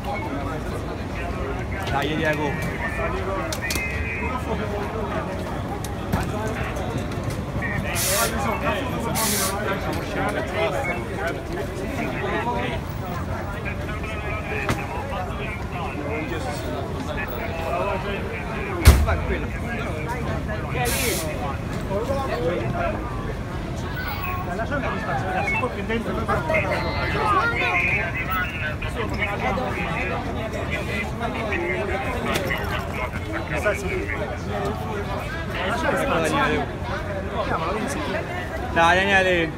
Dai Diego. Vai quello. Lascia un po' di spazio ragazzi, poi più dentro noi Dai Daniele.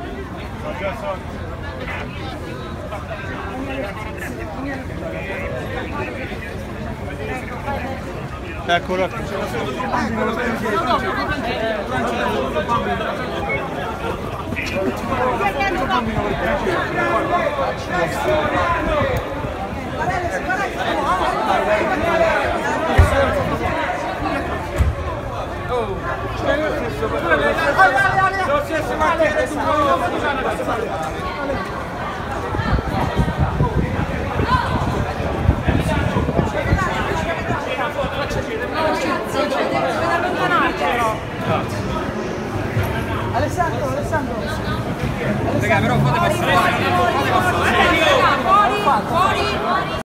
Eccolo. Alessandro. Raga, però fate passare.